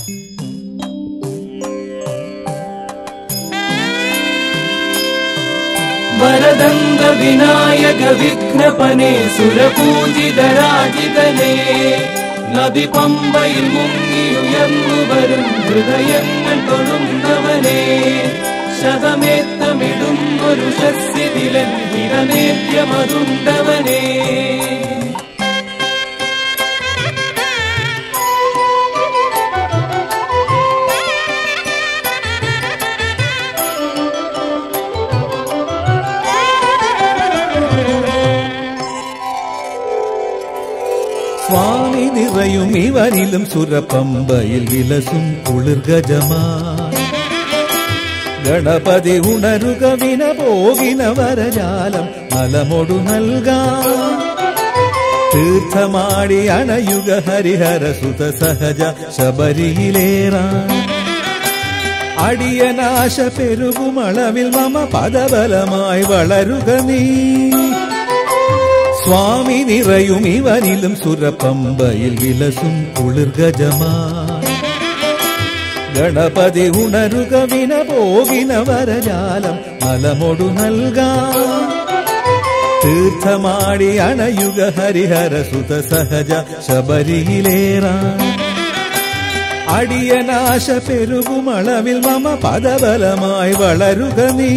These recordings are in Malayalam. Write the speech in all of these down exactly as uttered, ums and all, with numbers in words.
വരദന്ത വിനായക വിഘ്നപനെ സുരപൂജിതരാജിതനെ നദി പമ്പയിൽ മുങ്ങിയുയർന്നു വരും ഹൃദയങ്ങൾ തൊഴുന്നവനെ ശതമേത്തമിടുന്നൊരു ശസ്യതിലൻ ഹിരനേദ്യമതുണ്ടവനെ സ്വാമി നിറയും ഇവനിലും സുരപമ്പയിൽ വിലസും കുളിർഗജമാ ഗണപതി ഉണരുക വിന പോകിന വരജാലം നലമൊടു നൽകാം തീർത്ഥമാടി അണയുക ഹരിഹര സുത സഹജ ശബരിയിലേറാം അടിയനാശ പെരുകുമളവിൽ മമ പദബലമായി വളരുക നീ സ്വാമി നിറയും ഇവനിലും സുരപമ്പയിൽ വിലസും കുളിർഗജമാ ഗണപതി ഉണരുക വിന പോകിന വരജാലം നലമൊടു നൽകാം തീർത്ഥമാടി അണയുക ഹരിഹര സുത സഹജ ശബരിയിലേറാം അടിയനാശ പെരുകുമളവിൽ മമ പദബലമായി വളരുക നീ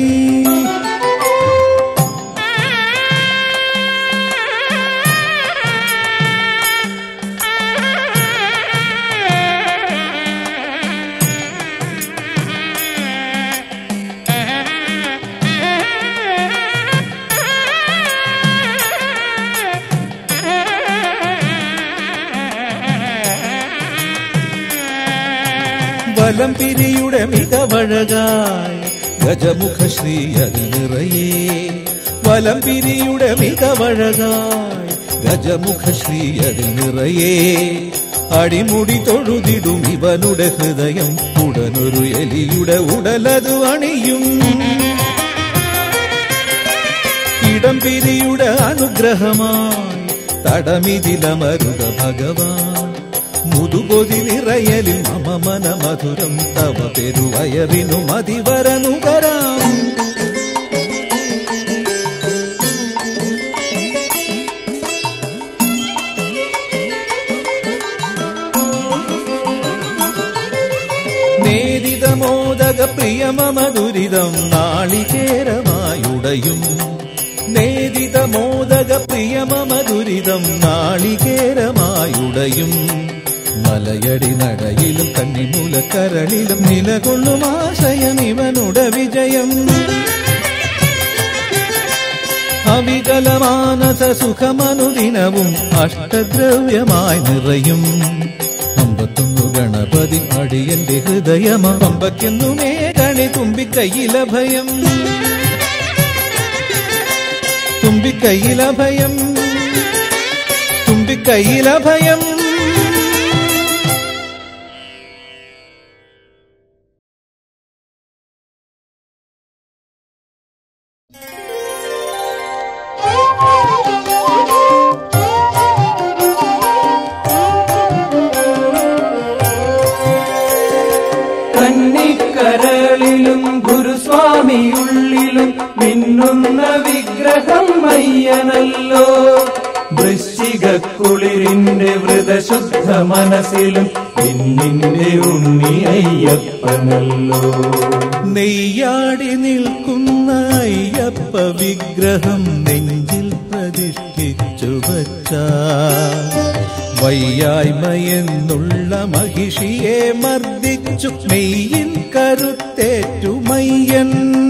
വലം പിരിയുടെ മികവഴകായി ഗജമുഖ ശ്രീ അതിൽ നിറയേ വലം പിരിയുടെ മികവഴകായി ഗജമുഖ ശ്രീ അതിൽ നിറയേ അടിമുടി തൊഴുതിടും ഇവനുടെ ഹൃദയം ഉടനൊരു എലിയുടെ ഉടലതു അണിയും ഇടം പിരിയുടെ അനുഗ്രഹമായി തടമിതിലമരുക ഭഗവാൻ മുതുകൊതി നിറയലിൽ മമ മന മധുരം തവ പെരുവയറിനു മതിവരനുകരാം നേദിതമോദക പ്രിയമമ ദുരിതം നാളികേരമായുടയും നേദിതമോദക പ്രിയമമ ദുരിതം നാളികേരമായുടയും മലയടി നടയിലും കന്നിമൂലക്കരളിലും നിലകൊള്ളും ആശയം ഇവനുടെ വിജയം അവികലമാനസ സുഖമനുദിനവും അഷ്ടദ്രവ്യമായി നിറയും അമ്പത്തൊന്നു ഗണപതി അടിയന്റെ ഹൃദയമാ അമ്പയ്ക്കെന്നുമേ കണി തുമ്പിക്കൈയിലഭയം തുമ്പിക്കൈയിലഭയം തുമ്പിക്കൈയിലഭയം കന്നിക്കരളിലും ഗുരുസ്വാമിയുള്ളിലും മിന്നുന്ന വിഗ്രഹം അയ്യനല്ലോ വൃശ്ചികക്കുളിരിന്റെ വ്രതശുദ്ധ മനസ്സിലും പിന്നിന്റെ ഉണ്ണി അയ്യപ്പനല്ലോ നെയ്യാടി നിൽക്കുന്ന അയ്യപ്പ വിഗ്രഹം നെഞ്ചിൽ പ്രതിഷ്ഠിച്ചു വച്ച വയ്യായ്മയെന്നുള്ള മഹിഷിയെ മർദ്ദിച്ചു മെയ്യിൽ കരുത്തേറ്റുമയ്യൻ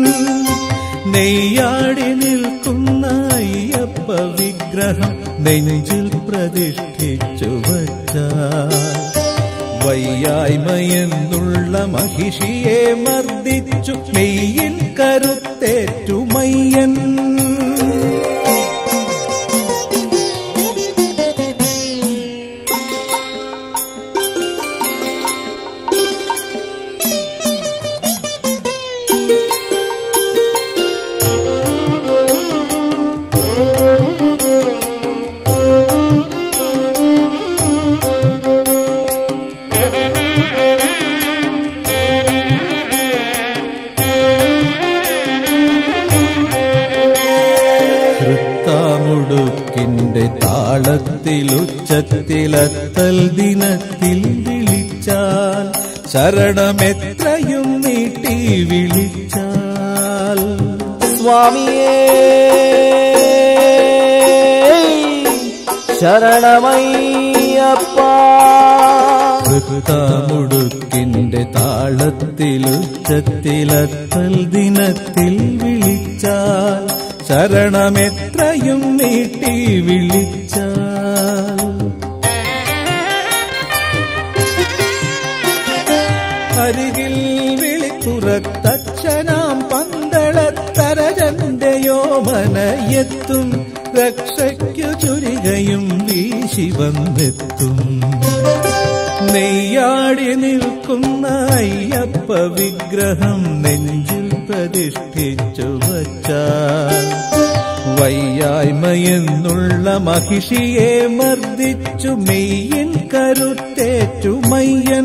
നെയ്യാടി നിൽക്കുന്ന അയ്യപ്പ വിഗ്രഹം നെഞ്ചിൽ പ്രതിഷ്ഠിച്ചു വച്ച വയ്യായ്മയെന്നുള്ള മഹിഷിയെ മർദ്ദിച്ചു മെയ്യിൽ കരുത്തേറ്റുമയ്യൻ താളത്തിലുച്ചത്തിലത്തൽ ദിനത്തിൽ വിളിച്ചാൽ ശരണമെത്രയും നീട്ടി വിളിച്ചാൽ സ്വാമിയേ ശരണമയ്യപ്പ. വൃത്താമുടുക്കിന്റെ താളത്തിലുച്ചത്തിലത്തൽ ദിനത്തിൽ വിളിച്ചാൽ ശരണമെത്രയും നീട്ടി വിളിച്ചാൽ അരികിൽ വിളിപ്പുറത്തച്ഛനാം പന്തളത്തരജന്റെയോ മനയെത്തും രക്ഷയ്ക്കു ചുരികയും വീശി വന്നെത്തും. നെയ്യാടി നിൽക്കുന്ന അയ്യപ്പ വിഗ്രഹം നെഞ്ചിൽ പ്രതിഷ്ഠിച്ചു വച്ചാൽ വയ്യായ്മയെന്നുള്ള മഹിഷിയെ മർദ്ദിച്ചു മെയ്യൻ കരുത്തേറ്റു മയ്യൻ.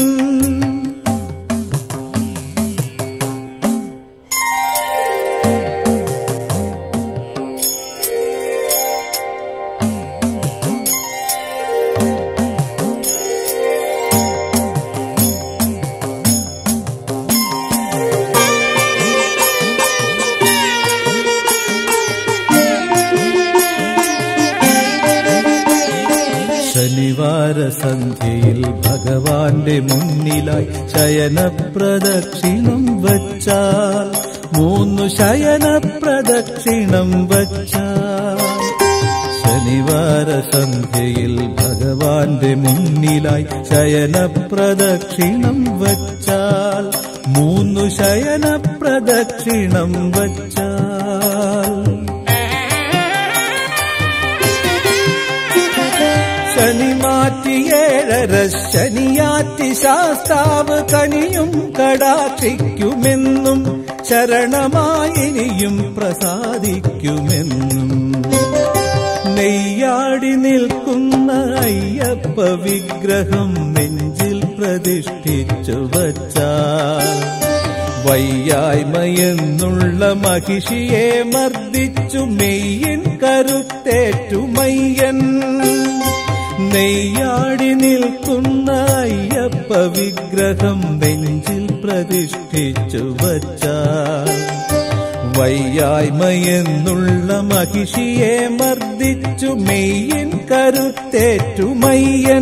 ശനിവാര സന്ധ്യയിൽ ഭഗവാന്റെ മുന്നിലായി ശയനപ്രദക്ഷിണം വച്ചാൽ മൂന്നു ശയനപ്രദക്ഷിണം വച്ചാൽ ശനിവാര സന്ധ്യയിൽ ഭഗവാന്റെ മുന്നിലായി ശയനപ്രദക്ഷിണം വച്ചാൽ മൂന്നു ശയനപ്രദക്ഷിണം വച്ചാൽ ശനി മാറ്റിയേഴര ശനിയാറ്റി ശാസ്താവ് കനിയും കടാക്ഷിക്കുമെന്നും ശരണമായിനിയും പ്രസാദിക്കുമെന്നും. നെയ്യാടി നിൽക്കുന്ന അയ്യപ്പ വിഗ്രഹം നെഞ്ചിൽ പ്രതിഷ്ഠിച്ചു വച്ചാൽ വയ്യായ്മയെന്നുള്ള മഹിഷിയെ മർദ്ദിച്ചു മെയ്യൻ കരുത്തേറ്റു മയ്യൻ. നെയ്യാടി നിൽക്കുന്ന അയ്യപ്പ വിഗ്രഹം നെഞ്ചിൽ പ്രതിഷ്ഠിച്ചു വച്ചാൽ വയ്യായ്മയെന്നുള്ള മഹിഷിയെ മർദ്ദിച്ചു മെയ്യൻ കരുത്തേറ്റു മയ്യൻ.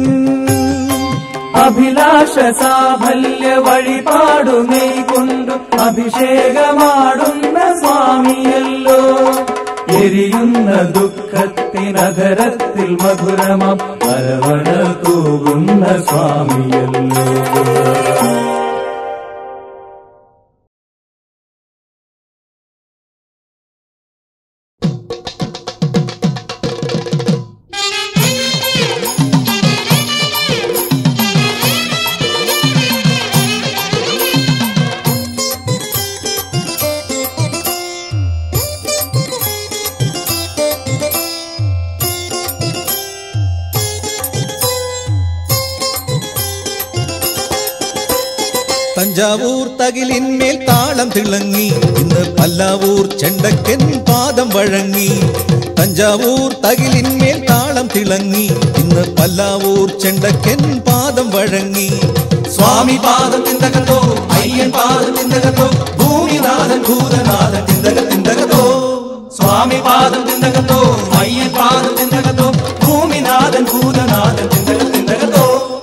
അഭിലാഷ സാഫല്യ വഴിപാടു നെയ്കൊണ്ടു അഭിഷേകമാടുന്ന സ്വാമിയല്ലോ. എരിയുന്ന ദുഃഖത്തിനകരത്തിൽ മധുരമാം അരവണ തൂകുന്ന സ്വാമിയല്ലോ. തഞ്ചാവൂർ തകിലിന്മേൽ താളം തിളങ്ങി ഇന്ന് പല്ലാവൂർ ചെണ്ടക്കൻ പാദം വഴങ്ങി. തഞ്ചാവൂർ തകിലിന്മേൽ താളം തിളങ്ങി ഇന്ന് പല്ലാവൂർ ചെണ്ടക്കൻ പാദം വഴങ്ങി. സ്വാമി പാദം തിന്തകത്തോ അയ്യൻ പാദം തിന്തകത്തോ ഭൂമിനാഥൻ ഭൂതനാഥൻ തിന്തക തിന്തകത്തോ. സ്വാമി പാദം തിന്തകത്തോ അയ്യൻ പാദം തിന്തകത്തോ ഭൂമിനാഥൻ ഭൂതനാഥൻ തിന്തക തിന്തകത്തോ.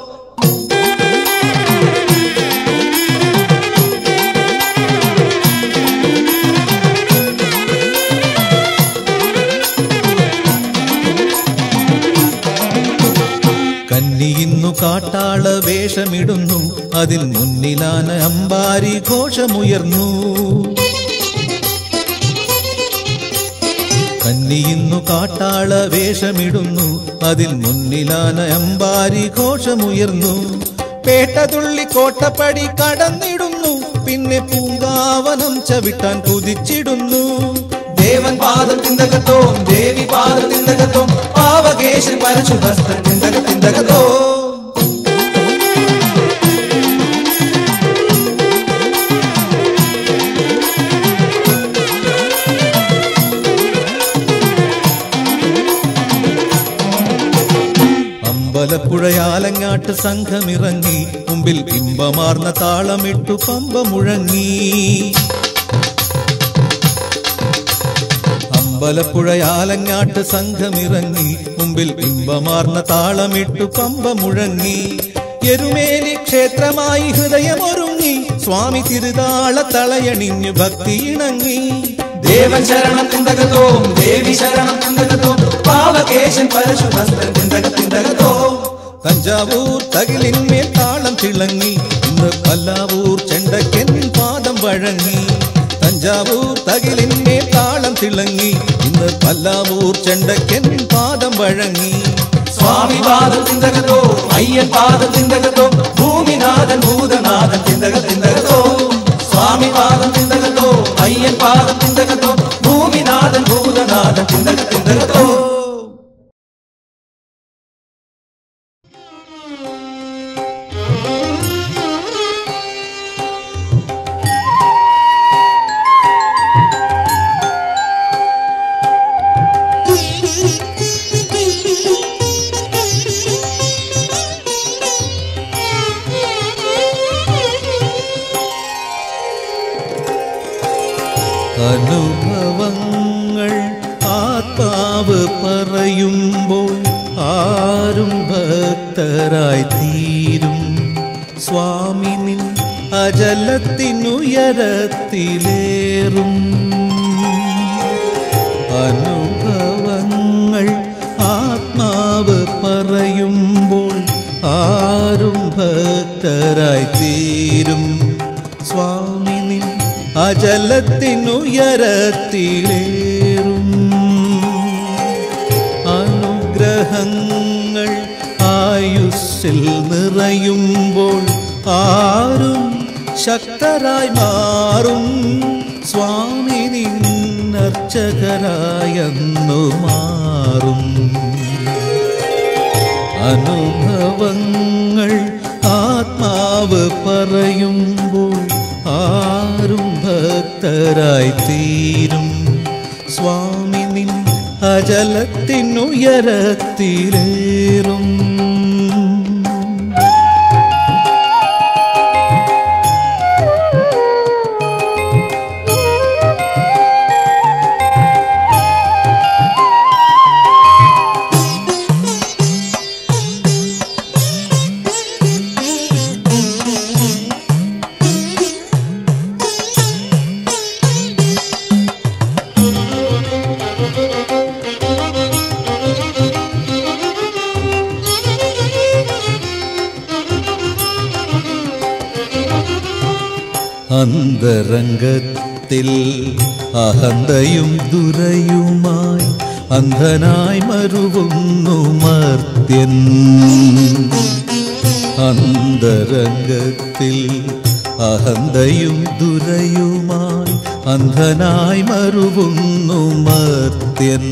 കന്നിയിന്നു കാട്ടാള വേഷമിടുന്നു അതിൽ മുന്നിലാന അമ്പാരി ഘോഷമുയർന്നു. കന്നിയിന്നു കാട്ടാള വേഷമിടുന്നു അതിൽ മുന്നിലാന അമ്പാരി ഘോഷമുയർന്നു. പേട്ടതുള്ളി കോട്ടപ്പടി കടന്നിടുന്നു പിന്നെ പൂങ്കാവനം ചവിട്ടാൻ കുതിച്ചിടുന്നു. ദേവൻ പാദം തിന്തകത്തോ ദേവി പാദം തിന്തകത്തോ പാവകേശൻ പരശുഭസ്തൻ തിന്തക തിന്തകത്തോ. ആലങ്ങാട്ട് സംഘമിറങ്ങി മുമ്പിൽ ഇമ്പമാർന്ന താളമിട്ടു പമ്പ മുഴങ്ങി. അമ്പലപ്പുഴ ആലങ്ങാട്ട് സംഘമിറങ്ങി മുമ്പിൽ ഇമ്പമാർന്ന താളമിട്ടു പമ്പ മുഴങ്ങി. എരുമേലി ക്ഷേത്രമായി ഹൃദയമൊരുങ്ങി സ്വാമി തിരുതാള തളയണിഞ്ഞു ഭക്തി ഇണങ്ങി. ദേവൻ ശരണം തിന്തകത്തോ ദേവി ശരണം തിന്തകത്തോ പാവകേശൻ പരശുഭസ്തൻ തിന്തക തിന്തകത്തോ. തഞ്ചാവൂർ തകിലിന്മേൽ താളം തിളങ്ങി ഇന്ന് പല്ലാവൂർ ചെണ്ടക്കൻ പാദം വഴങ്ങി. തഞ്ചാവൂർ തകിലിന്മേൽ താളം തിളങ്ങി ഇന്ന് പല്ലാവൂർ ചെണ്ടക്കൻ പാദം വഴങ്ങി. സ്വാമി പാദം തിന്തകത്തോ അയ്യൻ പാദം തിന്തകത്തോ ഭൂമിനാഥൻ ഭൂതനാഥൻ തിന്തക തിന്തകത്തോ. സ്വാമി പാദം തിന്തകത്തോ അയ്യൻ പാദം തിന്തകത്തോ ഭൂമിനാഥൻ ഭൂതനാഥൻ തിന്തക തിന്തകത്തോ. അനുഭവങ്ങൾ ആത്മാവ് പറയുമ്പോൾ ആരും ഭക്തരായി തീരും. സ്വാമി നിൻ അജലത്തിനുയരത്തിലേറും. അനുഭവങ്ങൾ ആത്മാവ് പറയുമ്പോൾ ആരും ഭക്തരായി തീരും. സ്വാമി നിൻ അജലത്തിനുയരത്തിലേറും. അനുഗ്രഹങ്ങൾ ആയുസ്സിൽ നിറയുമ്പോൾ ആരും ശക്തരായി മാറും. സ്വാമി നിന്നർച്ചകരായെന്നു മാറും. അനുഭവങ്ങൾ ആത്മാവ് പറയുമ്പോൾ ആരും ഭക്തരായി തീരും. സ്വാമി നിൻ അജലത്തിനുയരത്തിലേറും. അന്തരംഗത്തിൽ അഹന്തയും ദുരയുമായി അന്ധനായി മരുവുന്നു മർത്യൻ. അന്തരംഗത്തിൽ അഹന്തയും ദുരയുമായി അന്ധനായി മരുവുന്നു മർത്യൻ.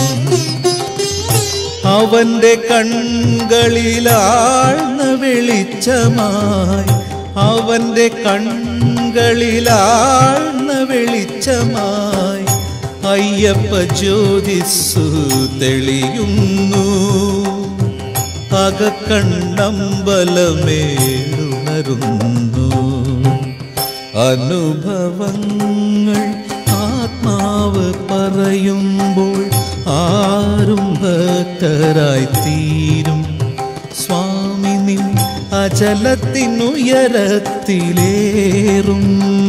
അവന്റെ കൺകളിലാഴ്ന്ന വെളിച്ചമായി അവന്റെ കൺകളിലാഴ്ന്ന വെളിച്ചമായി അയ്യപ്പ ജ്യോതിസ്സു തെളിയുന്നു. അകക്കണ്ണമ്പലമേടുണരുന്നു. അനുഭവങ്ങൾ ആത്മാവ് പറയുമ്പോൾ ആരും ഭക്തരായി തീരും. സ്വാമി നിൻ അജലത്തിനുയരത്തിലേറും.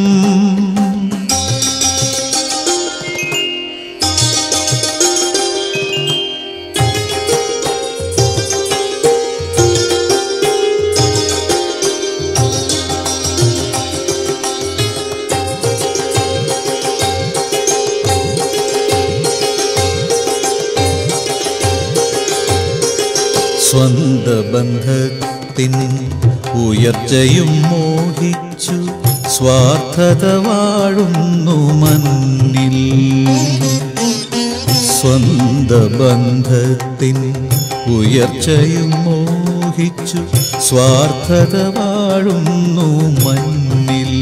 സ്വന്ത ബന്ധത്തിൻ ഉയർച്ചയും മോഹിച്ചു സ്വാർത്ഥത വാഴുന്നു മന്നിൽ. സ്വന്ത ബന്ധത്തിൻ ഉയർച്ചയും മോഹിച്ചു സ്വാർത്ഥത വാഴുന്നു മന്നിൽ.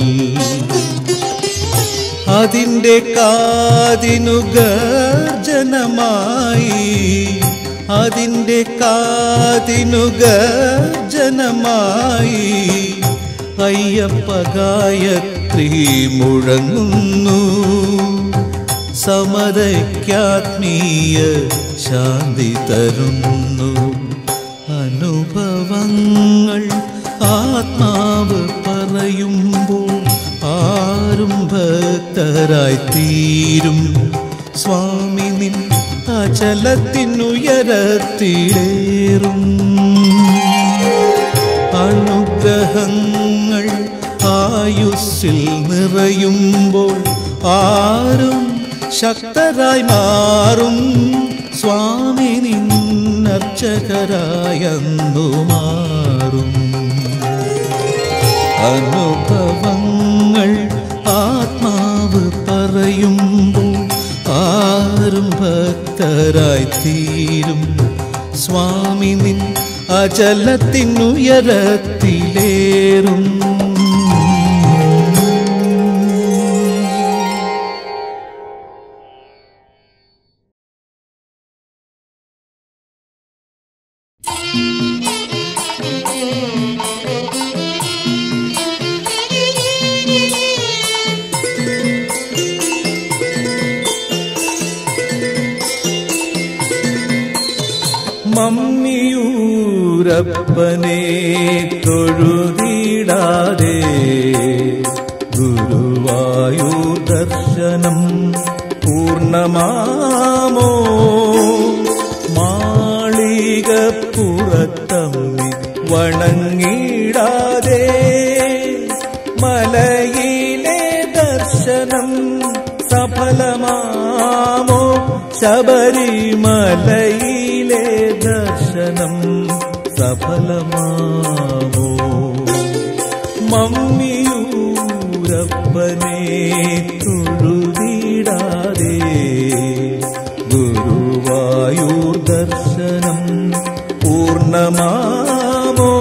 അതിൻ്റെ കാതിനു ഗർജനമായി അതിൻ്റെ കാതിനു ഗർജനമായി അയ്യപ്പ ഗായത്രി മുഴങ്ങുന്നു. സമതയ്ക്കാത്മീയ ശാന്തി തരുന്നു. അനുഭവങ്ങൾ ആത്മാവ് പറയുമ്പോൾ ആരും ഭക്തരായി തീരും. സ്വാമി നിൻ അചലത്തിനുയരത്തിലേറും. അനുഗ്രഹങ്ങൾ ആയുസ്സിൽ നിറയുമ്പോൾ ആരും ശക്തരായി മാറും. സ്വാമി നിന്നർച്ചകരായെന്നു മാറും. അനുഭവങ്ങൾ ആത്മാവ് പറയുമ്പോൾ ആരും ഭക്തരായി തീരും. സ്വാമി നിൻ അചലത്തിനുയരത്തിലേറും. മമ്മിയൂരപ്പനെ തൊഴുതിടാതെ ഗുരുവായൂർ ദർശനം പൂർണ്ണമാമോ? മാളികപ്പുറത്തമ്മി വണങ്ങിടാതെ മലയിലെ ദർശനം സഫലമാമോ? ശബരിമലയിലെ ദർശനം സഫലമാമോ? മമ്മിയൂരപ്പനെ തൊഴുതിടാതെ ഗുരുവായൂർ ദർശനം പൂർണ്ണമാമോ?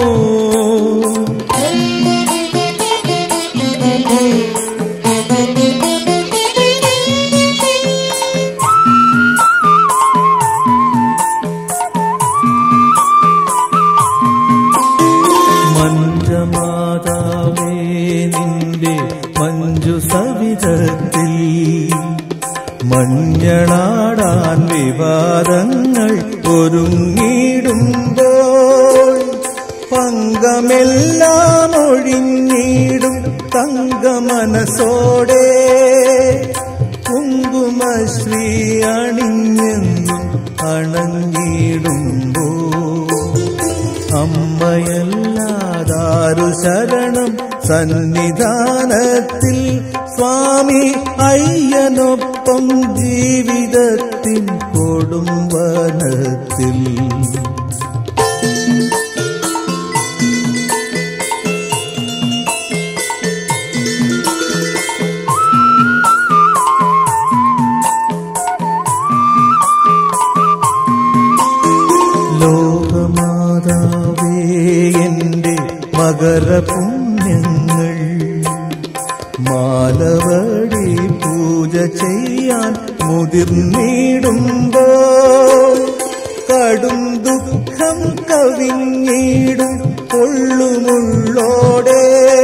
മഞ്ജമാതാവേ നിന്റെ മഞ്ജു സവിധത്തിൽ മഞ്ഞളാടാൻ വിവാദങ്ങൾ ഒരുങ്ങിടുമ്പോൾ പങ്കമെല്ലാം ഒഴിഞ്ഞിടും തങ്കമനസോടെ കുങ്കുമശ്രീ അണിഞ്ഞെന്നും അണഞ്ഞിടുമ്പോൾ അമ്മയല്ലാതാരു ശരണം സന്നിധാനത്തിൽ സ്വാമി അയ്യനൊപ്പം ജീവിതത്തിൻ കൊടുംവനത്തിൽ. ലോകമാതാവേ എന്റെ മകരപുണ്യങ്ങൾ മാലവടി പൂജ ചെയ്യാൻ മുതിർന്നിടുമ്പോൾ കടും ദുഃഖം കവിഞ്ഞിടും പൊള്ളുമുള്ളോടെ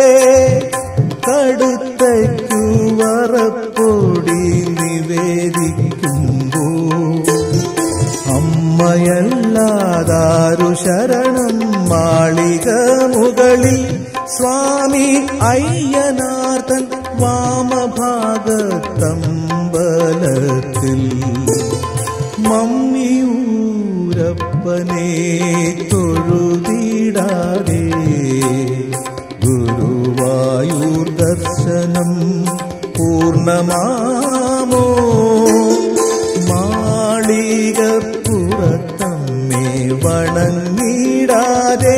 കടുത്തയ്ക്കു വറപ്പൊടി നിവേദിക്കുമ്പോൾ അമ്മയല്ലാതാരു ശരണം മാളിക മുകളിൽ സ്വാമി അയ്യനാർത്തൻ വാമഭാഗത്തമ്പലത്തിൽ. മമ്മിയൂരപ്പനെ തൊഴുതിടാതെ ഗുരുവായൂർ ദർശനം പൂർണ്ണമാമോ? മാളികപ്പുറത്തമ്മേ വണങ്ങിടാതെ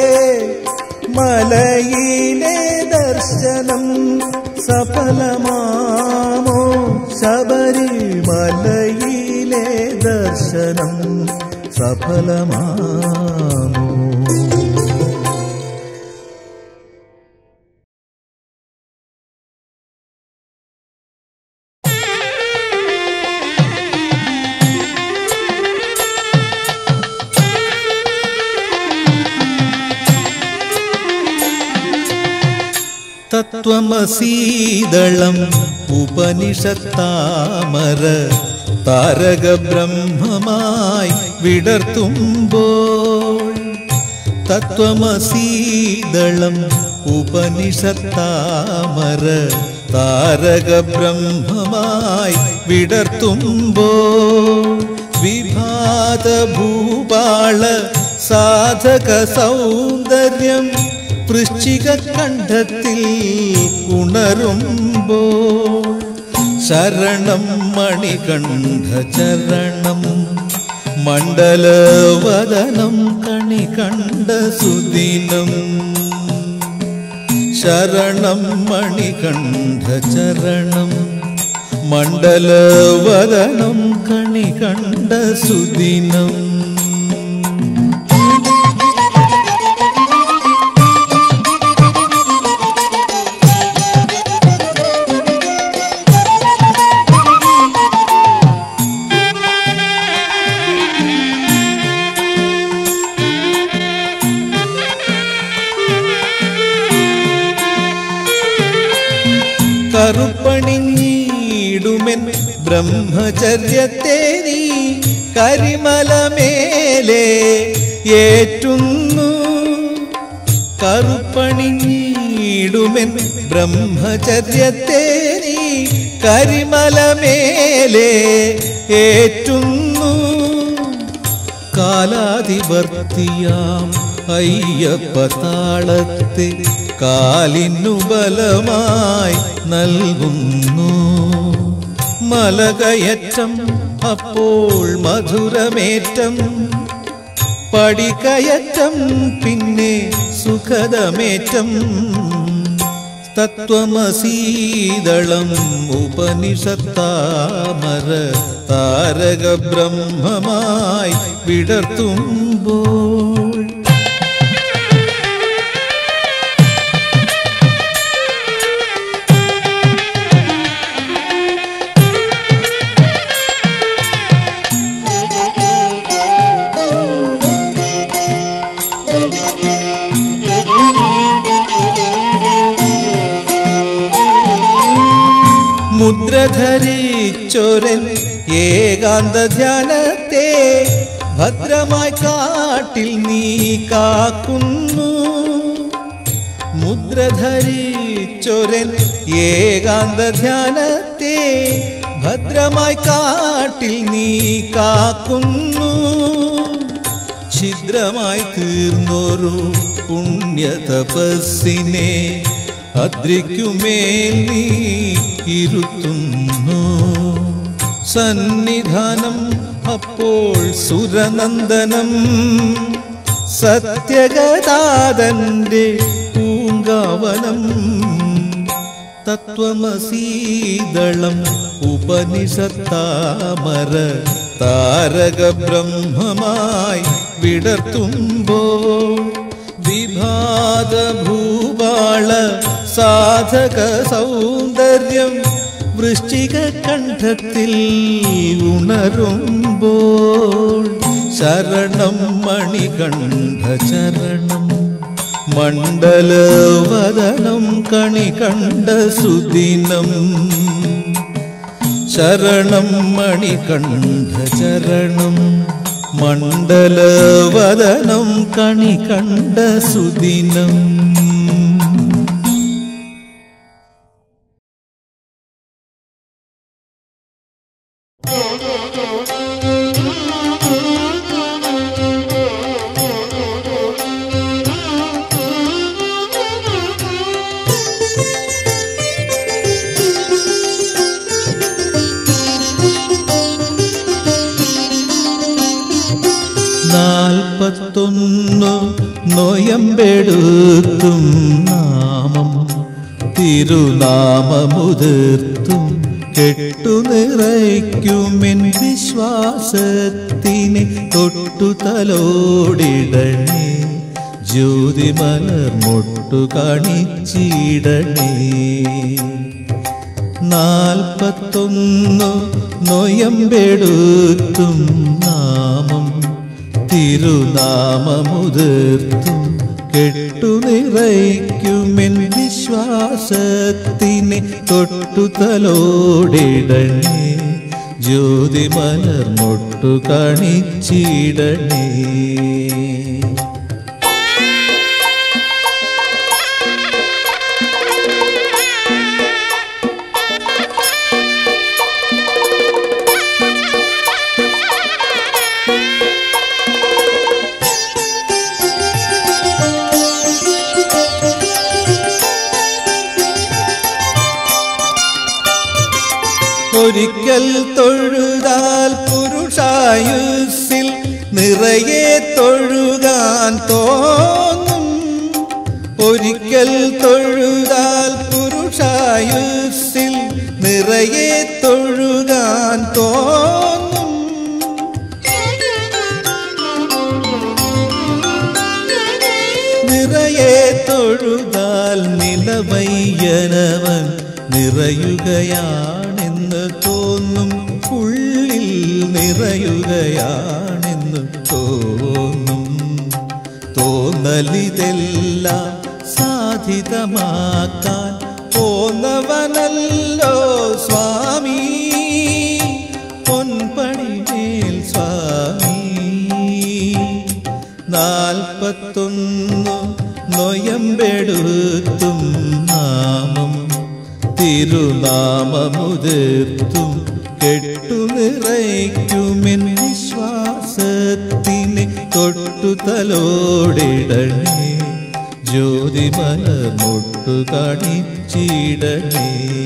മലയിലെ ദർശനം സഫലമാമോ? ശബരിമലയിലെ ദർശനം സഫലമാമോ? തത്വമസീതളം ഉപനിഷത്താമര താരക ബ്രഹ്മമായി വിടർത്തുമ്പോൾ തത്വമസീതളം ഉപനിഷത്താമര താരക ബ്രഹ്മമായി വിടർത്തുമ്പോൾ വിഭാത ഭൂപാള സാധക സൗന്ദര്യം വൃശ്ചിക കണ്ഠത്തിൽ ഉണരുമ്പോൾ ശരണം മണികണ്ഠ ചരണം മണ്ഡലവദനം കണികണ്ഠ സുദിനം ശരണം മണികണ്ഠ ചരണം മണ്ഡലവദനം കണികണ്ഠ സുദിനം കറുപ്പണിഞ്ഞിടുമെൻ ബ്രഹ്മചര്യത്തെ നീ കരിമലമേലെ ഏറ്റുന്നു കറുപ്പണിഞ്ഞിടുമെൻ ബ്രഹ്മചര്യത്തെ നീ കരിമലമേലെ ഏറ്റുന്നു കാലാധിപർത്തിയാം അയ്യപ്പ താളത്തെ കാലിനു ബലമായി നൽകുന്നു മലകയറ്റം അപ്പോൾ മധുരമേറ്റം പടികയറ്റം പിന്നെ സുഖദമേറ്റം തത്വമസീതളം ഉപനിഷത്താമര താരക ബ്രഹ്മമായി വിടർത്തുമ്പോൾ മുദ്രധരിച്ചൊരൻ ഏകാന്ത ധ്യാനത്തെ ഭദ്രമായി കാട്ടിൽ നീ കാക്കുന്നു മുദ്രധരിച്ചൊരൻ ഏകാന്ത ധ്യാനത്തെ ഭദ്രമായി കാട്ടിൽ നീ കാക്കുന്നു ഛിദ്രമായി തീർന്നൊരു പുണ്യ തപസ്സിനെ അദ്രിക്കുമേൽ നീ ഇരുത്തുന്നു സന്നിധാനം അപ്പോൾ സുരനന്ദനം സത്യഗതാതന്റെ പൂങ്കാവനം തത്വമസീതളം ഉപനിഷത്താമര താരക ബ്രഹ്മമായി വിടർത്തുമ്പോൾ വിഭാത ഭൂപാള സാധക സൗന്ദര്യം വൃശ്ചിക കണ്ഠത്തിൽ ഉണരുമ്പോൾ ശരണം മണികണ്ഠ ചരണം മണ്ഡലവദനം കണികണ്ഠ സുദിനം ശരണം മണികണ്ഠ ചരണം മണ്ഡലവദനം കണികണ്ഠ സുദിനം നാൽപ്പത്തൊന്നു നോയമ്പെടുത്തും നാമം തിരുനാമമുതിർത്തും കെട്ടുനിറയ്ക്കുമെൻ വിശ്വാസത്തിനെ തൊട്ടു തലോടിടണേ ജ്യോതിമലർമൊട്ടു കാണിച്ചിടണേ നാൽപ്പത്തൊന്നു നോയമ്പെടുത്തും നാമം തിരുനാമമുതിർത്തും കെട്ടുനിറയ്ക്കുമെൻ വിശ്വാസത്തിനെ തൊട്ടു തലോടിടണേ ജ്യോതി മലർമൊട്ടു കാണിച്ചിടണേ. ഒരിക്കൽ തൊഴുതാൽ പുരുഷായുസ്സിൽ നിറയെ തൊഴുകാൻ തോന്നും. ഒരിക്കൽ തൊഴുതാൽ പുരുഷായുസ്സിൽ നിറയെ തൊഴുകാൻ തോന്നും. നിറയെ തൊഴുതാൽ നിലവയ്യനവൻ നിറയുകയാണെന്ന് തോന്നും. ഉള്ളിൽ നിറയുകയാണെന്ന് തോന്നും. തോന്നലിതെല്ലാം സാധിതമാക്കാൻ പോന്നവനല്ലോ സ്വാമി പൊൻപടിമേൽ സ്വാമി. നാൽപ്പത്തൊന്നു നൊയമ്പെടുത്തും നാമം തിരുനാമമുതിർത്തും കെട്ടുനിറയ്ക്കുമെൻ വിശ്വാസത്തിനെ തൊട്ടു തലോടിടണേ ജ്യോതി മലർമൊട്ടു കാണിച്ചിടണേ.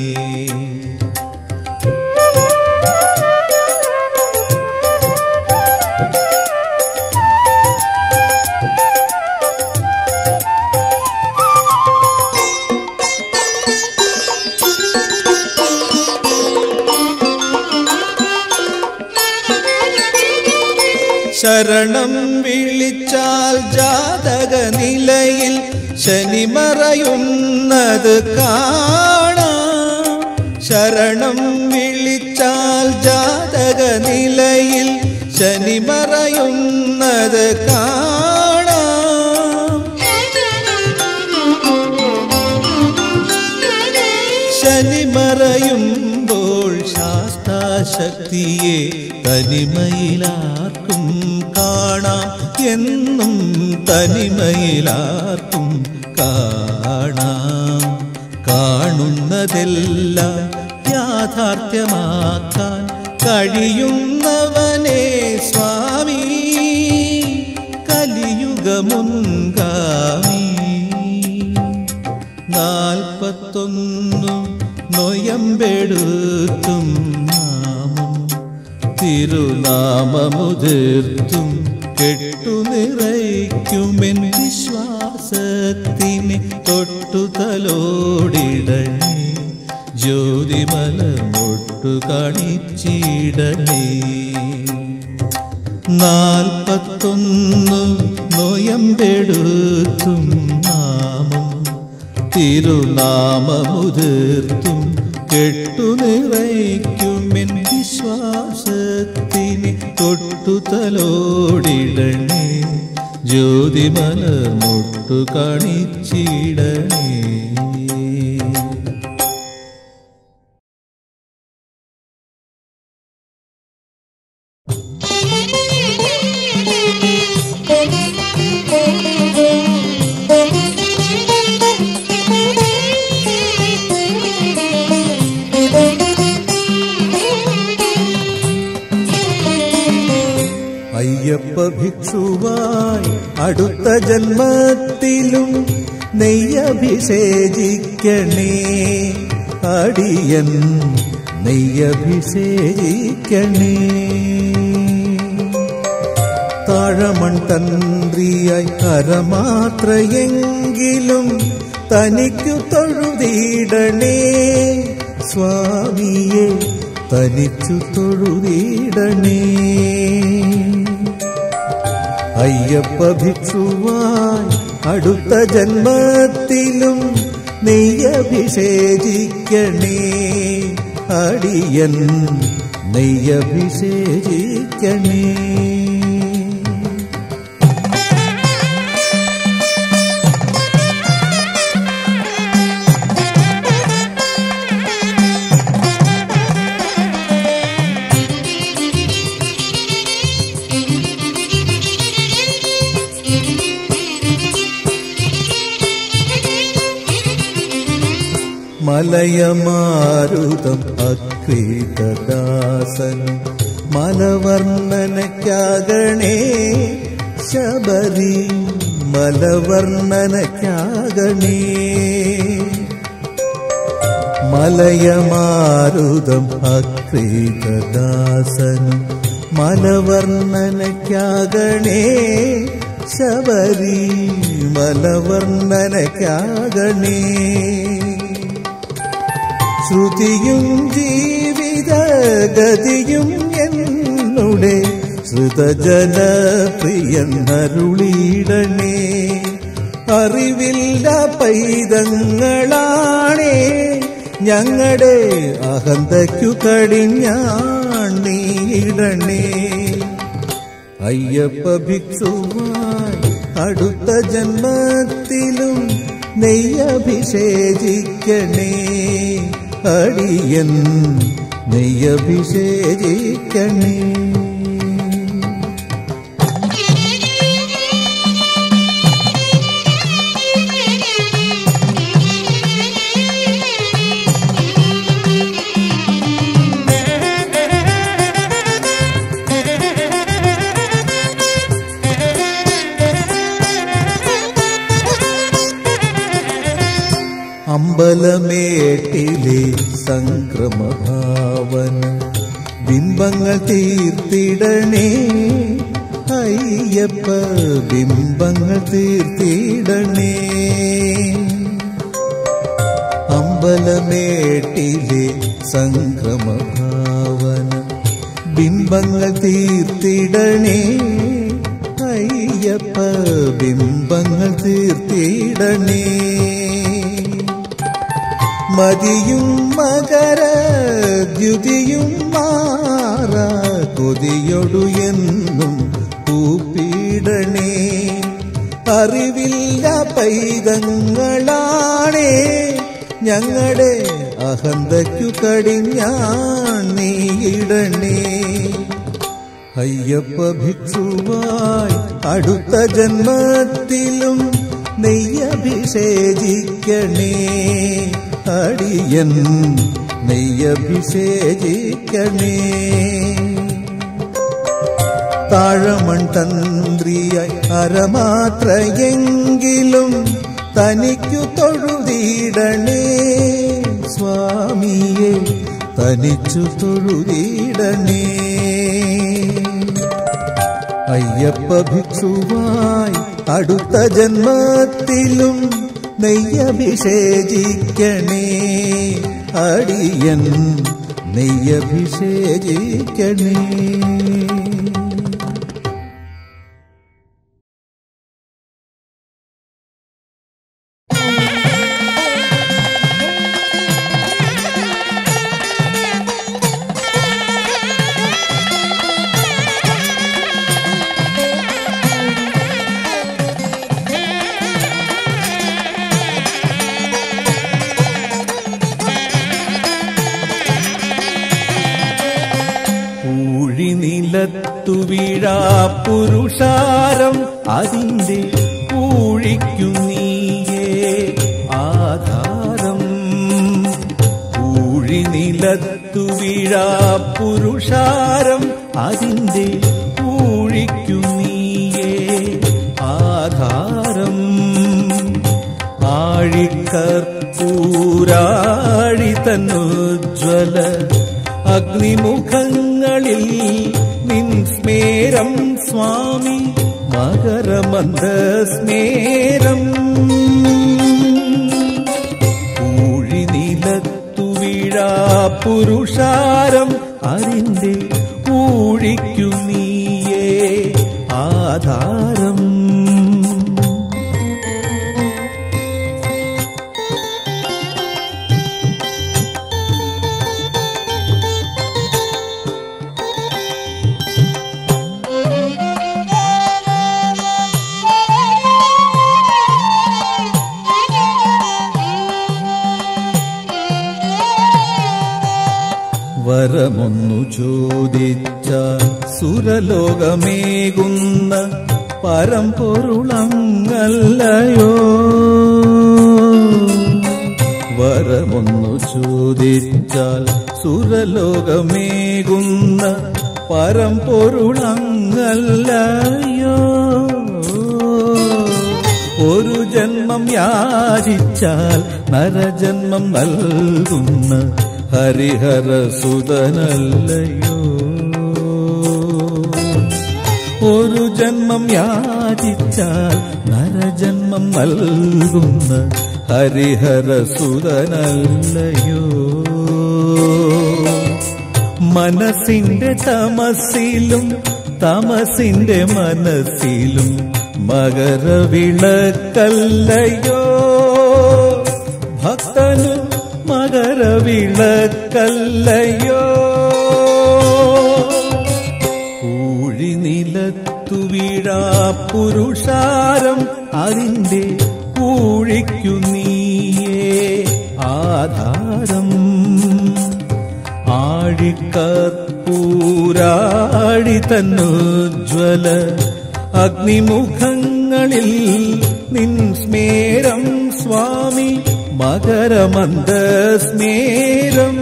ശരണം വിളിച്ചാൽ ജാതക നിലയിൽ ശനി മറയുന്നത് കാണാം. ശരണം വിളിച്ചാൽ ജാതക നിലയിൽ ശനി മറയുന്നത് കാണാം. ശനി മറയുമ്പോൾ ശാസ്താശക്തിയെ തനിമയിലാർക്കും കാണാം. എന്നും തനിമയിലാർക്കും കാണാം. കാണുന്നതെല്ലാം യാഥാർത്ഥ്യമാക്കാൻ കഴിയുന്നവനെ സ്വാമി കലിയുഗമുൻഗാമി. നാൽപ്പത്തൊന്നു നൊയമ്പെടുത്തും നാമം തിരുനാമമുതിർത്തും കെട്ടുനിറയ്ക്കുമെൻ വിശ്വാസത്തിനെ തൊട്ടു തലോടിടണേ ജ്യോതി മലർമൊട്ടു കാണിച്ചിടണേ. നാൽപ്പത്തൊന്നു നൊയമ്പെടുത്തും നാമം തിരുനാമമുതിർത്തും കെട്ടുനിറയ്ക്കുമെൻ വിശ്വാസത്തിനെ തൊട്ടു തലോടിടണേ ജ്യോതി മലർമൊട്ടു കാണിച്ചിടണേ. അയ്യപ്പ ഭിക്ഷുവായി അടുത്ത ജന്മത്തിലും നെയ്യഭിഷേചിക്കണേ അടിയൻ നെയ്യഭിഷേചിക്കണേ. താഴമൺ തന്ത്രിയായി അരമാത്രയെങ്കിലും തനിക്കു തൊഴുതിടണേ സ്വാമിയെ തനിച്ചു തൊഴുതിടണേ. അയ്യപ്പ ഭിക്ഷുവായി അടുത്ത ജന്മത്തിലും നെയ്യഭിഷേചിക്കണേ അടിയൻ നെയ്യഭിഷേചിക്കണേ. മലയമാരുതം അക്രീതദാസൻ മലവർണ്ണനയ്ക്കാകണേ ശബരി മലവർണ്ണനയ്ക്കാകണേ മലയമാരുതം അക്രീതദാസൻ മലവർണ്ണനയ്ക്കാകണേ ശബരി മലവർണ്ണനയ്ക്കാകണേ ശ്രുതിയും ജീവിത ഗതിയും എന്നുടെ ശ്രുതജനപ്രിയൻ അരുളിയിടണേ അറിവില്ല പൈതങ്ങളാണേ ഞങ്ങളുടെ അഹന്തയ്ക്കു കടിഞ്ഞാൺ നീയിടണേ അയ്യപ്പ ഭിക്ഷുവായി അടുത്ത ജന്മത്തിലും നെയ്യഭിഷേചിക്കണേ അടിയൻ നെയ്യഭിഷേചിക്കണേ അമ്പലമേട്ടിലെ സംക്രമഭാവന ബിംബങ്ങൾ തീർത്തിടണേ അയ്യപ്പ ബിംബങ്ങൾ തീർത്തിടണേ അമ്പലമേട്ടിലെ സംക്രമഭാവന ബിംബങ്ങൾ തീർത്തിടണേ അയ്യപ്പ ബിംബങ്ങൾ തീർത്തിടണേ മതിയും മകര ദ്യുതിയും മാറ കൊതിയൊടു എന്നും കൂപ്പിടണേ അറിവില്ല പൈതങ്ങളാണേ ഞങ്ങളുടെ അഹന്തയ്ക്കു കടിഞ്ഞാൺ നീയിടണേ അയ്യപ്പ ഭിക്ഷുവായി അടുത്ത ജന്മത്തിലും നെയ്യഭിഷേചിക്കണേ അടിയൻ നെയ്യഭിഷേചിക്കണേ താഴമൺ തന്ത്രിയായി അരമാത്രയെങ്കിലും തനിക്കു തൊഴുതിടണേ സ്വാമിയെ തനിച്ചു തൊഴുതിടണേ അയ്യപ്പ ഭിക്ഷുവായി അടുത്ത ജന്മത്തിലും നെയ്യഭിഷേചിക്കണേ അടിയൻ നെയ്യഭിഷേചിക്കണേ വീഴാ പുരുഷാരം അതിന്റെ ഊഴിക്കു നീയേ ആധാരം ഊഴി നിലത്തു വീഴാ പുരുഷാരം അതിന്റെ ഊഴിക്കു നീയേ ആധാരം ആഴിക്കർപ്പൂരാഴി തന്നുജ്വല അഗ്നിമുഖങ്ങളിൽ നിൻ സ്മേരം സ്വാമി മകരമന്ദ സ്മേരം ഊഴി നിലത്തു വീഴാ പുരുഷാരം അതിന്റെ ഊഴിക്കു നീയേ ആധാരം വരമൊന്നു ചോദിച്ച സുരലോകമേകുന്ന പരമ്പൊരുളങ്ങല്ലയോ വരം പരമൊന്നു ചോദിച്ചാൽ സുരലോകമേകുന്ന പരമ്പൊരുളങ്ങല്ലയോ. ഒരു ജന്മം യാചിച്ചാൽ നരജന്മം നൽകുന്ന ഹരിഹരസുതനല്ലയോ. ഒരു ജന്മം യാചിച്ചാൽ നരജന്മം നൽകുന്ന ഹരിഹരസുതനല്ലയോ. മനസ്സിന്റെ തമസിലും തമസിന്റെ മനസ്സിലും മകരവിളക്കല്ലയോ. ഭക്തനു മകരവിളക്കല്ലയോ. പൂഴി നിലത്തു വീഴാ പുരുഷാരം അതിന്റെ പൂഴിക്കു നീയേ ആധാരം. ആഴിക്കർപ്പൂരാഴി തന്നുജ്വല അഗ്നിമുഖങ്ങളിൽ നിൻ സ്മേരം സ്വാമി മകരമന്ദസ്മേരം.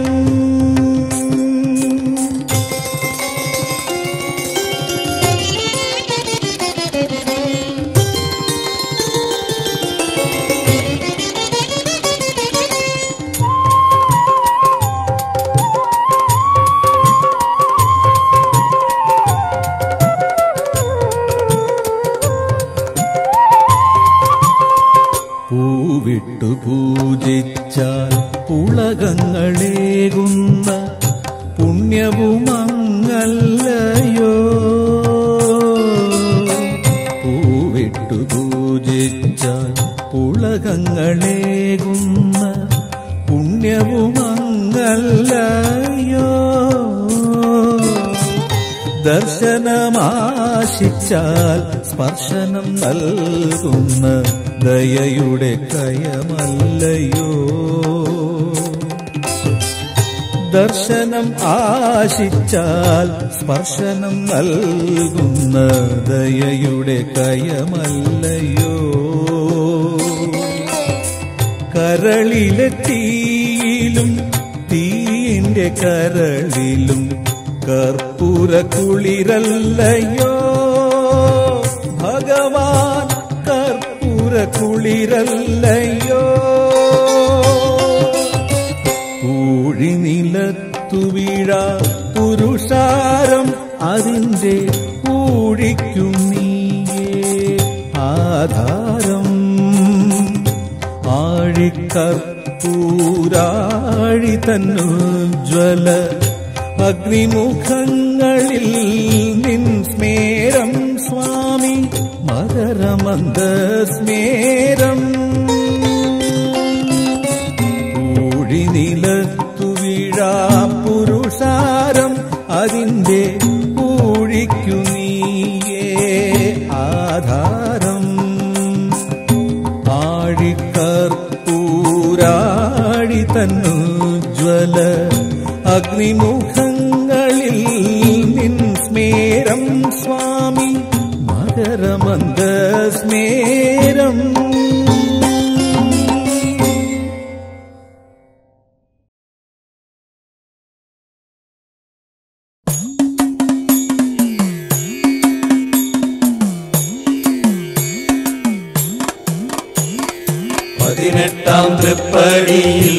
പൂവിട്ടു പൂജിച്ചാൽ പുളകങ്ങളേകുന്ന പുണ്യവുമങ്ങല്ലയോ. പൂവിട്ടു പൂജിച്ചാൽ പുളകങ്ങളേകുന്ന പുണ്യവുമങ്ങല്ലയോ. ദർശനമാശിച്ചാൽ സ്പർശനം നൽകുന്ന ദയയുടെ കയമല്ലയോ. ദർശനം ആശിച്ചാൽ സ്പർശനം നൽകുന്ന ദയയുടെ കയമല്ലയോ. കരളിലെ തീയിലും തീയിന്റെ കരളിലും കർപ്പൂര കുളിരല്ലയോ. ഭഗവാൻ കർപ്പൂര കുളിരല്ലയോ. പൂഴി നിലത്തു വീഴാ പുരുഷാരം അതിന്റെ പൂഴിക്കു നീയേ ആധാരം. ആഴിക്കർപ്പൂരാഴി തന്നുജ്വല അഗ്നിമുഖങ്ങളിൽ നിൻ സ്മേരം സ്വാമി മകരമന്ദസ്മേരം. പൂഴി നിലത്തു വീഴാ പുരുഷാരം അതിന്റെ പൂഴിക്കു നീയേ ആധാരം. ആഴിക്കർപ്പൂരാഴി തന്നുജ്വല അഗ്നിമുഖങ്ങളിൽ നിൻ സ്മേരം സ്വാമി മകരമന്ദസ്മേരം. പതിനെട്ടാം തൃപ്പടിയിൽ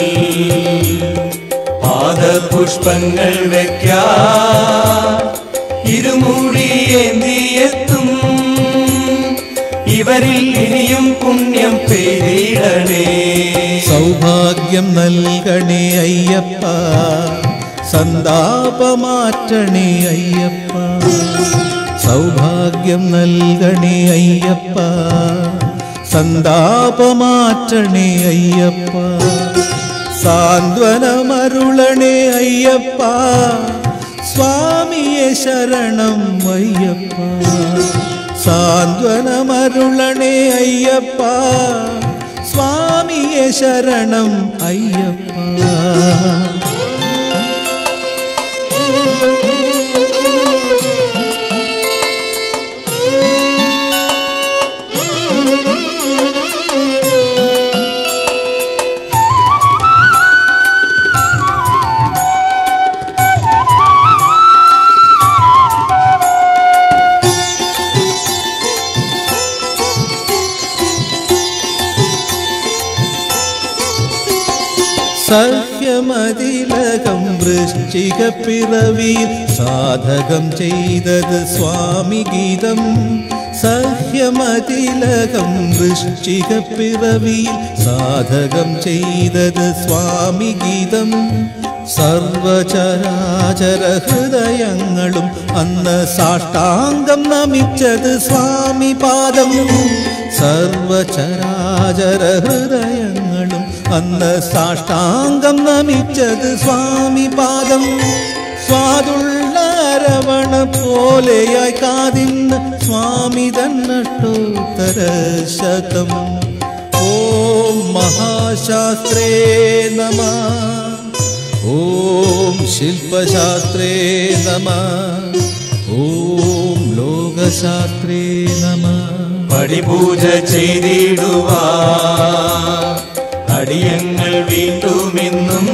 പാദപുഷ്പങ്ങൾ വയ്ക്കാൻ ഇരുമുടിയേന്തിയെത്തും ഇവരിൽ ഇനിയും പുണ്യം പെയ്തിടണേ. സൗഭാഗ്യം നൽകണേ അയ്യപ്പ, സന്താപമാറ്റണേ അയ്യപ്പ. സൗഭാഗ്യം നൽകണേ അയ്യപ്പ, സന്താപമാറ്റണേ അയ്യപ്പ. സാന്ത്വനമരുളണേ അയ്യപ്പ, സ്വാമിയെ ശരണം അയ്യപ്പ. സാന്ത്വനമരുളണേ അയ്യപ്പ, സ്വാമിയെ ശരണം അയ്യപ്പ. സഹ്യമതിലകം വൃശ്ചിക പിറവിയിൽ സാധകം ചെയ്തത് സ്വാമി ഗീതം. സഹ്യമതിലകം വൃശ്ചിക പിറവിയിൽ സാധകം ചെയ്തത് സ്വാമി ഗീതം. സർവചരാചര ഹൃദയങ്ങളും അന്ന് സാഷ്ടാംഗം നമിച്ചത് സ്വാമി പാദം. സർവചരാചര ഹൃദയങ്ങളും അന്ന് സാഷ്ടാംഗം നമിച്ചത് സ്വാമി പാദം. സ്വാദുള്ള രവണ പോലെയായി കാതിന്ന് സ്വാമി തന്നട്ടോത്തര ശതം. ഓം മഹാശാസ്ത്രേ നമഃ. ഓം ശില്പശാസ്ത്രേ നമഃ. ഓം ലോകശാസ്ത്രേ നമഃ. പടിപൂജ ചെയ്തിടുവാ അടിയങ്ങൾ വീണ്ടുമെന്നും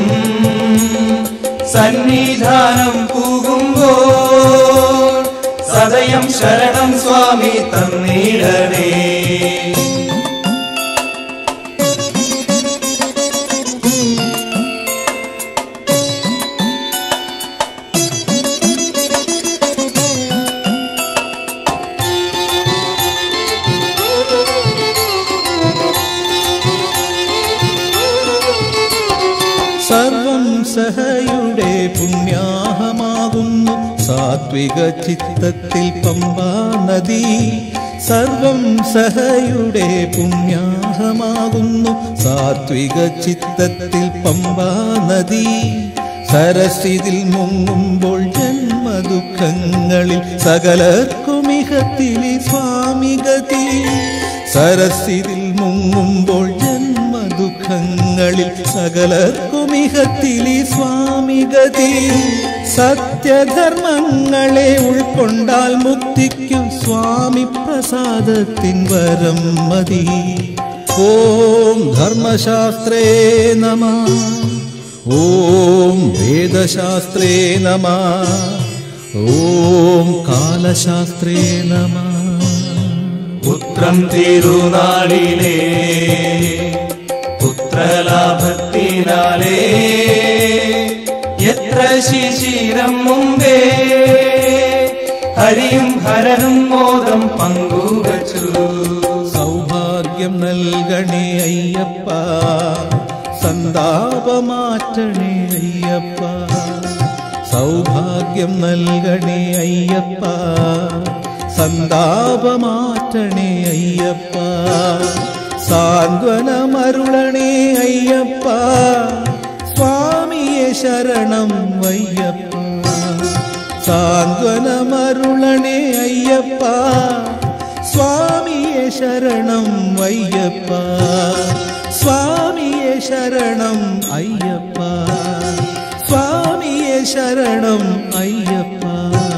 സന്നിധാനം പോകുമ്പോൾ സദയം ശരണം സ്വാമി തന്നിടണേ. സർവം സഹയുടെ പുണ്യാഹമാകുന്നു സാത്വിക ചിത്തത്തിൽ പമ്പാ നദി. സർവം സഹയുടെ പുണ്യാഹമാകുന്നു സാത്വിക ചിത്തത്തിൽ പമ്പാ നദി. സരസിതിൽ മുങ്ങുമ്പോൾ ജന്മദുഃഖങ്ങളിൽ സകലർക്കുമിഹത്തിലെ സ്വാമി ഗതി. സരസിതിൽ മുങ്ങുമ്പോൾ ജന്മദുഃഖങ്ങളിൽ സകലർക്കുമിഹത്തിലെ സ്വാമി ഗതി. സത്യധർമ്മങ്ങളെ ഉൾക്കൊണ്ടാൽ മുക്തിക്കും സ്വാമി പ്രസാദത്തിൻ വരം മതി. ഓം ധർമ്മശാസ്ത്രേ നമഃ. ഓം വേദശാസ്ത്രേ നമഃ. ഓം കാലശാസ്ത്രേ നമഃ. പുത്രം തിരുനാളിലേ പുത്രലാഭത്തിനാലേ എത്ര ശിശിരം മുമ്പേ ഹരിയും ഹരനും മോദം പങ്കുവച്ചു. സൗഭാഗ്യം നൽകണേ അയ്യപ്പ, സന്താപമാറ്റണേ അയ്യപ്പ. സൗഭാഗ്യം നൽകണേ അയ്യപ്പ, സന്താപമാറ്റണേ അയ്യപ്പ. സാന്ത്വനമരുളണേ അയ്യപ്പ, സ്വാമിയെ ശരണം അയ്യപ്പ. സാന്ത്വനമരുളണേ അയ്യപ്പ, സ്വാമിയെ ശരണം അയ്യപ്പ. സ്വാമിയെ ശരണം അയ്യപ്പ. സ്വാമിയെ ശരണം അയ്യപ്പ.